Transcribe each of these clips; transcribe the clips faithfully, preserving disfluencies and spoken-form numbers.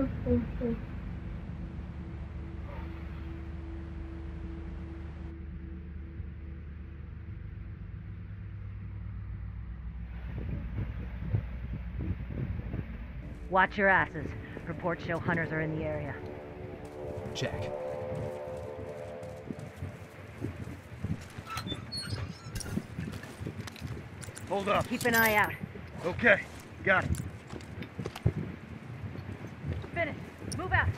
Watch your asses. Reports show hunters are in the area. Check. Hold up. Keep an eye out. Okay, got it. Finish. Move out.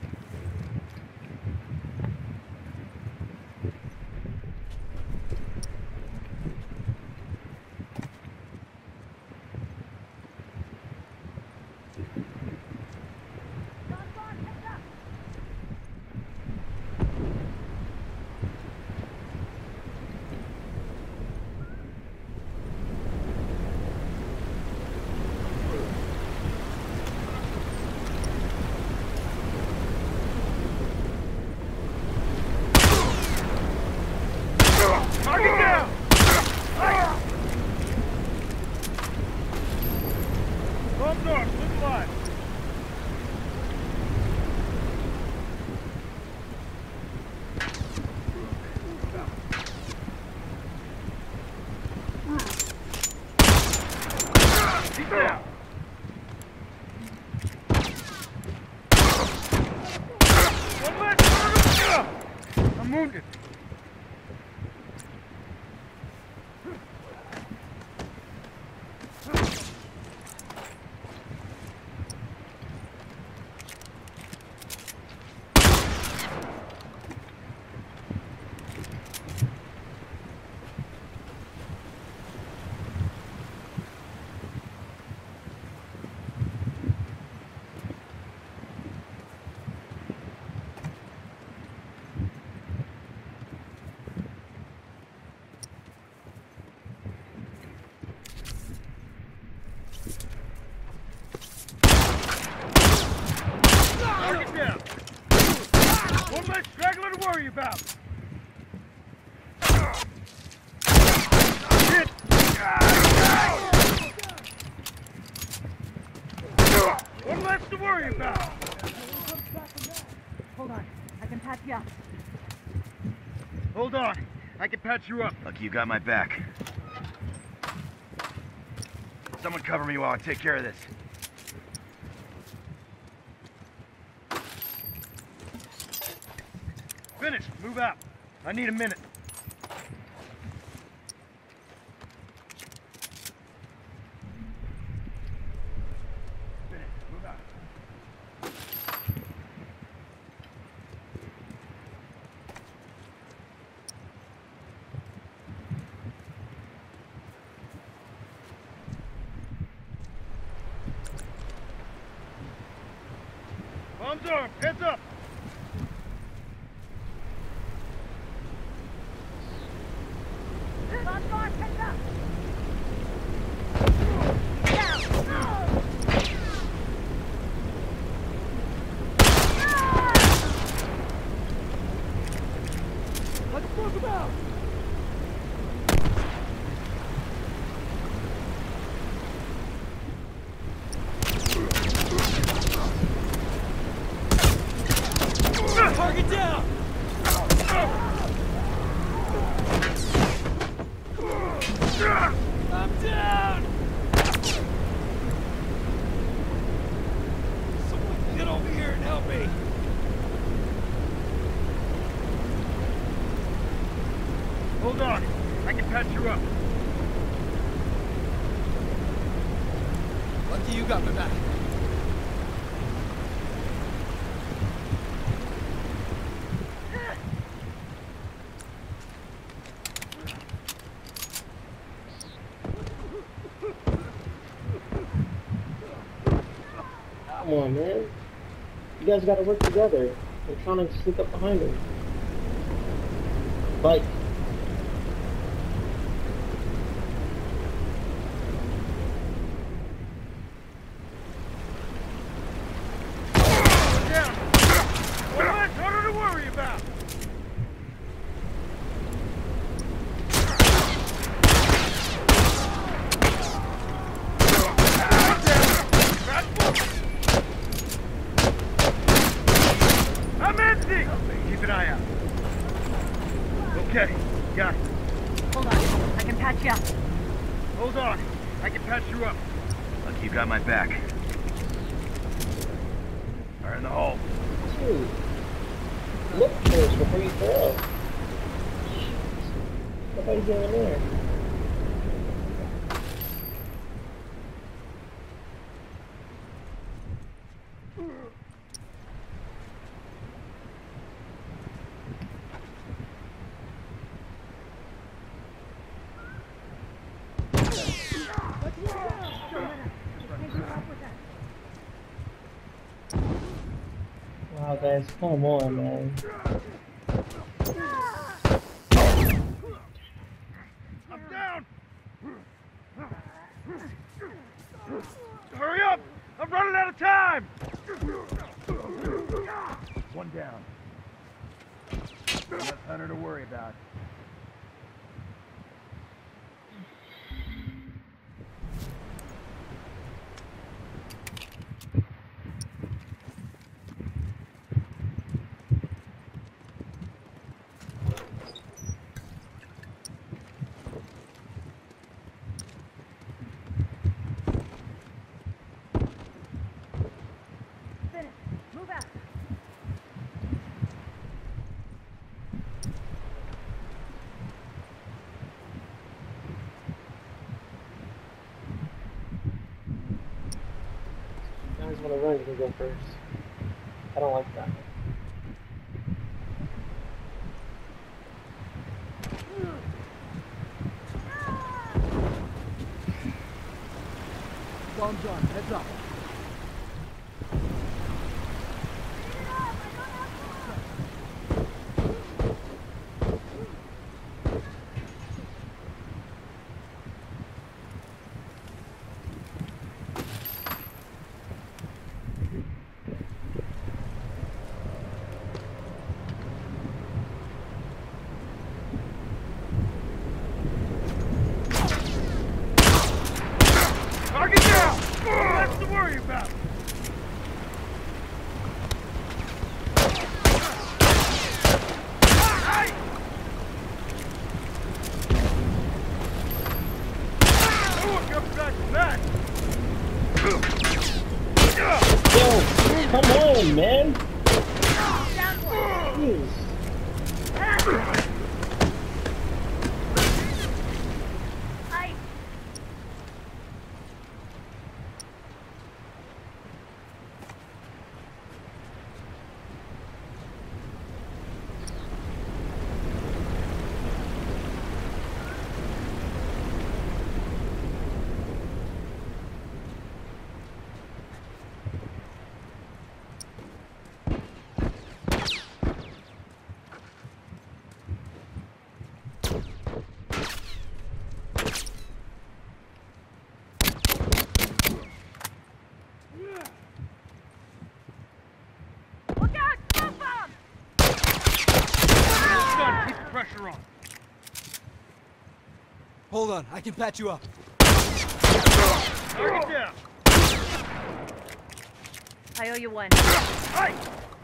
Target down! Bombs armed, look alive. Keep down. One less. I'm wounded. Target down. One less straggler to worry about. Hit. One less to worry about. Hold on. I can patch you up. Hold on. I can patch you up. Lucky you got my back. Someone cover me while I take care of this. Finish. Move out. I need a minute. Finish. Move out. Bombs armed. Heads up. Let's smoke them out! Target down! I'm down! Someone get over here and help me! Hold on. I can patch you up. Lucky you got my back. Come on, man. You guys gotta work together. I'm trying to sneak up behind him. Like, Down. One less harder to worry about. eye out. Okay, got it. Hold on. I can patch you up. Hold on. I can patch you up. Look, you got my back. Fire in the hole. Dude. Look first before you throw. What are you doing there? Wow, guys, come on, man. I'm down! Hurry up! I'm running out of time! One down. Less Hunter to worry about. Finish. Move out. You guys want to run, you can go first. I don't like that. Bombs on. Heads up. Target down! That's to worry about! Hey! No one comes back from that! Yo, come on, man! Jeez. I... Look out! Smoke bomb! Son, keep the pressure on. Hold on. I can patch you up. Target down! I owe you one. Hey!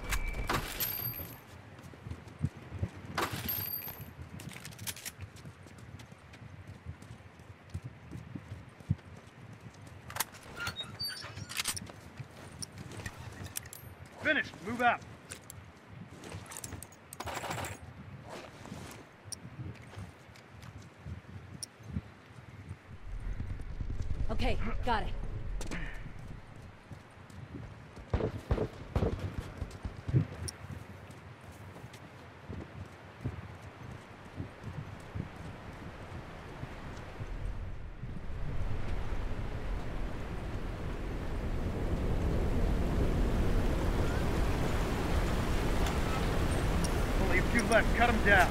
Finished. Move out. Okay, got it. Only a few left. Cut them down.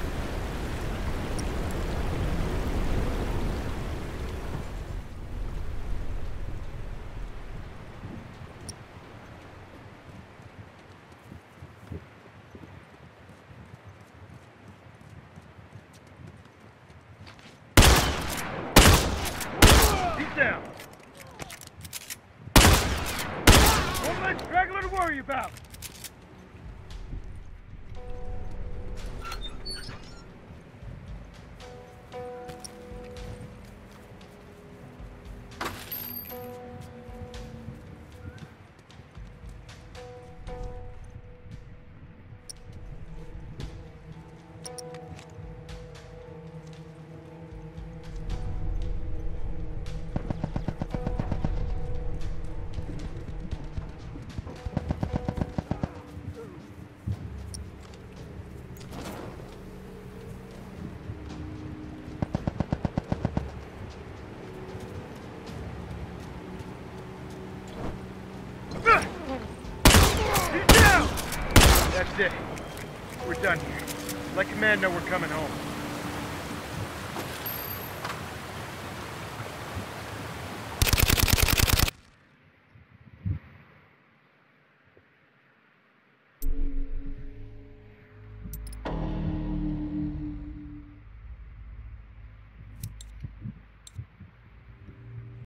He's down. One less straggler to worry about. That's it. We're done here. Let command know we're coming home.